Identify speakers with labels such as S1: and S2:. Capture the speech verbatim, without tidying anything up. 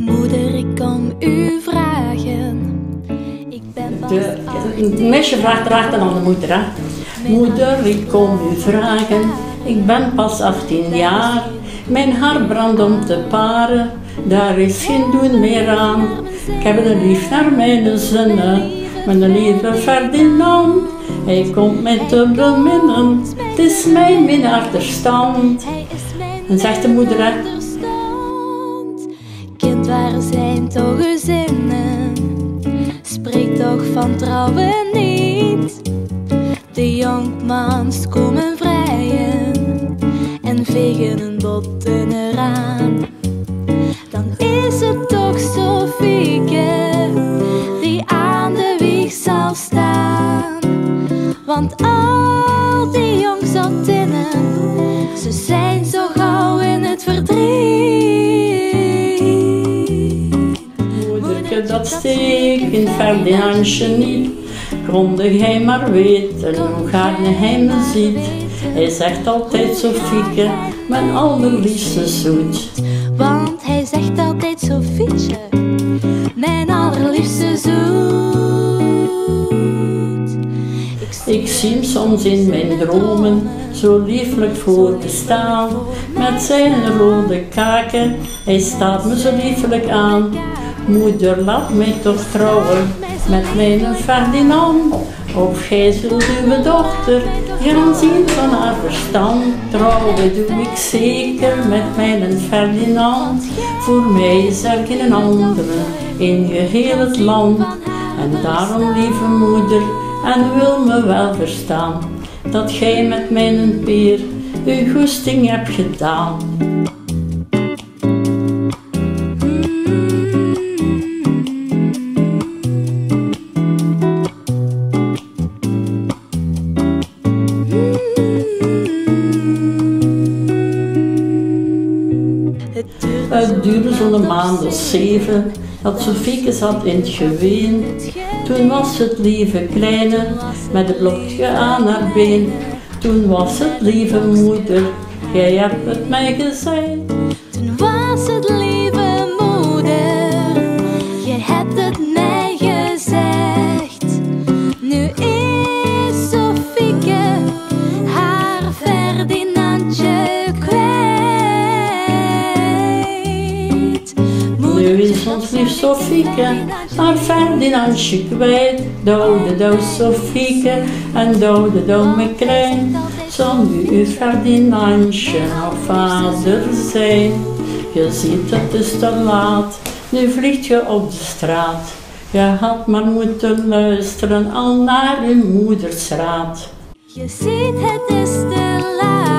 S1: Moeder, ik kom u vragen. Ik ben pas
S2: de, Het meisje vraagt erachter aan de moeder. Hè. Moeder, ik kom u vragen. Ik ben pas achttien jaar. Mijn haar brandt om te paren. Daar is geen doen meer aan. Ik heb een lief naar mijn zinnen. Mijn lieve Ferdinand. Hij komt mij te beminnen. Het is mijn minnaarterstand. En zegt de moeder, hè.
S1: Kind, waar zijn toch uw zinnen? Spreek toch van trouwen niet. De jonkmans komen vrijen en vegen hun botten eraan. Dan is het toch Sofieke die aan de wieg zal staan. Want al die jongzottinnen, ze zijn zo gauw in het verdriet.
S2: Moederke, dat steekt in Ferdinandje niet. Grondig hij maar weten hoe gaarne hij me ziet. Hij zegt altijd Sofieke, mijn allerliefste zoet.
S1: Want hij zegt altijd Sofietje, mijn allerliefste zoet.
S2: Ik zie hem soms in mijn dromen zo lieflijk voor me staan. Met zijn rode kaken, hij staat me zo liefelijk aan. Moeder, laat mij toch trouwen met mijn Ferdinand. Of gij zult uw dochter gaan zien van haar verstand. Trouwen doe ik zeker met mijn Ferdinand. Voor mij is er geen andere in geheel het land. En daarom, lieve moeder, en wil me wel verstaan, dat gij met mijn peer uw goesting hebt gedaan. Het duurde zo'n maand of zeven, dat Sofieke zat in het geween. Toen was het lieve kleine, met het blokje aan haar been. Toen was het lieve moeder, jij hebt het mij gezegd.
S1: Toen was het lieve moeder, jij hebt het mij gezegd. Nu is Sofieke haar Ferdinandje kwijt.
S2: Nu is ons lief Sofieke haar Ferdinandje kwijt. Dode dood Sofieke en dode dood me klein. Zal nu uw Ferdinandje nog vader zijn? Je ziet het is te laat, nu vliegt je op de straat. Je had maar moeten luisteren al naar uw moeders raad.
S1: Je ziet het is te laat.